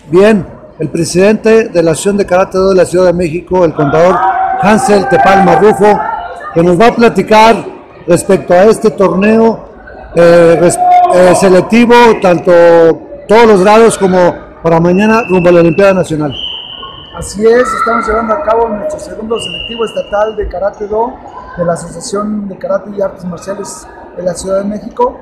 Bien, el presidente de la Asociación de Karate Do de la Ciudad de México, el contador Hansel Tepal Marrufo, que nos va a platicar respecto a este torneo selectivo, tanto todos los grados como para mañana rumbo a la Olimpiada Nacional. Así es, estamos llevando a cabo nuestro segundo selectivo estatal de Karate Do de la Asociación de Karate y Artes Marciales de la Ciudad de México.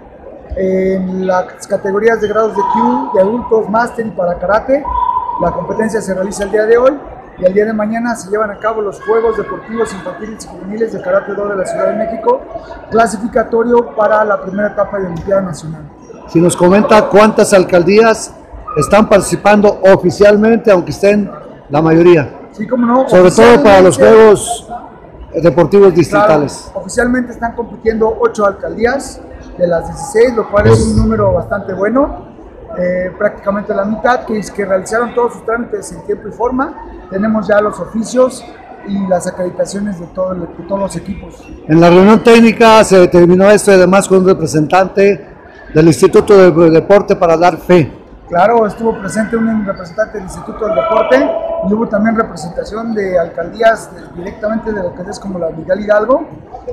En las categorías de grados de Q, de adultos, máster y para karate, la competencia se realiza el día de hoy y el día de mañana se llevan a cabo los Juegos Deportivos Infantiles y Juveniles de Karate Do de la Ciudad de México, clasificatorio para la primera etapa de Olimpiada Nacional. Si nos comenta cuántas alcaldías están participando oficialmente, aunque estén la mayoría. Sí, cómo no. Sobre todo para los Juegos Deportivos Distritales. Claro, oficialmente están compitiendo 8 alcaldías de las 16, lo cual es un número bastante bueno. Prácticamente la mitad que realizaron todos sus trámites en tiempo y forma. Tenemos ya los oficios y las acreditaciones de todos los equipos. En la reunión técnica se determinó esto y además con un representante del Instituto de Deporte para dar fe. Claro, estuvo presente un representante del Instituto del Deporte y hubo también representación de alcaldías directamente de alcaldías como la Miguel Hidalgo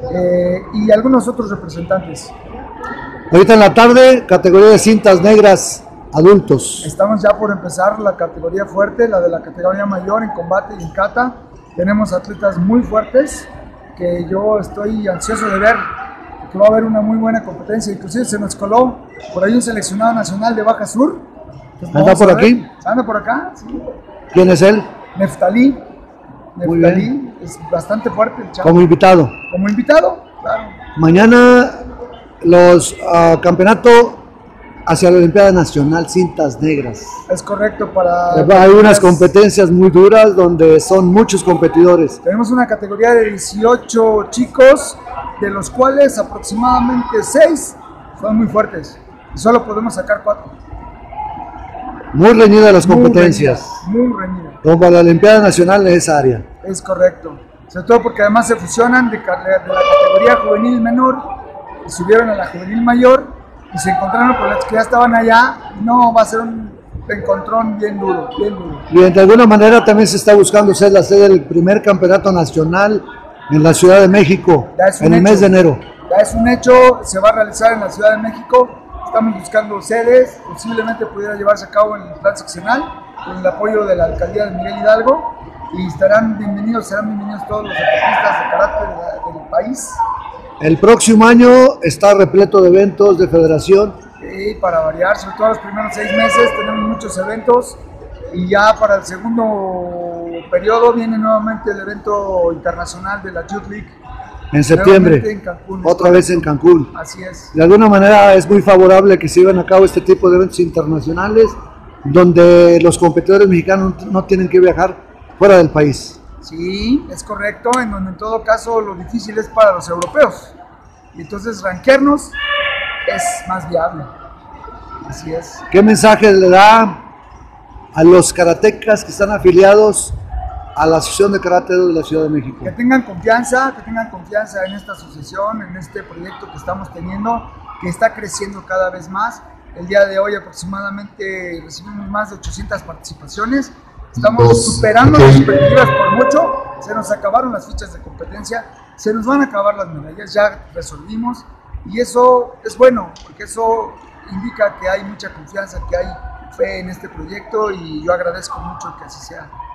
y algunos otros representantes. Ahorita en la tarde, categoría de cintas negras adultos. Estamos ya por empezar la categoría fuerte, la de la categoría mayor en combate y en kata. Tenemos atletas muy fuertes que yo estoy ansioso de ver, que va a haber una muy buena competencia. Inclusive se nos coló por ahí un seleccionado nacional de Baja Sur. ¿Anda por aquí? ¿Anda por acá? Sí. ¿Quién es él? Neftalí. Neftalí es bastante fuerte el chavo. Como invitado. Como invitado, claro. Mañana los campeonato hacia la Olimpiada Nacional cintas negras. Es correcto para... Hay unas competencias muy duras donde son muchos competidores. Tenemos una categoría de 18 chicos, de los cuales aproximadamente 6 son muy fuertes. Y solo podemos sacar 4. Muy reñidas las competencias. Muy reñida. Como la Olimpiada Nacional en esa área. Es correcto. Sobre todo porque además se fusionan de la categoría juvenil menor y subieron a la juvenil mayor y se encontraron con las que ya estaban allá. Y no, va a ser un encontrón bien duro, bien duro. Y de alguna manera también se está buscando ser la sede del primer campeonato nacional en la Ciudad de México en el mes de enero. Ya es un hecho, se va a realizar en la Ciudad de México. Estamos buscando sedes, posiblemente pudiera llevarse a cabo en el plan seccional con el apoyo de la alcaldía de Miguel Hidalgo y serán bienvenidos todos los deportistas de karate del país. El próximo año está repleto de eventos de federación. Sí, para variar, sobre todo los primeros 6 meses tenemos muchos eventos y ya para el segundo periodo viene nuevamente el evento internacional de la Youth League. En septiembre, en Cancún, otra vez en Cancún. Así es. De alguna manera es muy favorable que se lleven a cabo este tipo de eventos internacionales donde los competidores mexicanos no tienen que viajar fuera del país. Sí, es correcto, en donde en todo caso lo difícil es para los europeos. Y entonces rankearnos es más viable. Así es. ¿Qué mensaje le da a los karatecas que están afiliados a la Asociación de Karate Do de la Ciudad de México? Que tengan confianza en esta asociación, en este proyecto que estamos teniendo, que está creciendo cada vez más. El día de hoy aproximadamente recibimos más de 800 participaciones. Estamos superando las expectativas por mucho. Se nos acabaron las fichas de competencia, se nos van a acabar las medallas, ya resolvimos. Y eso es bueno, porque eso indica que hay mucha confianza, que hay fe en este proyecto y yo agradezco mucho que así sea.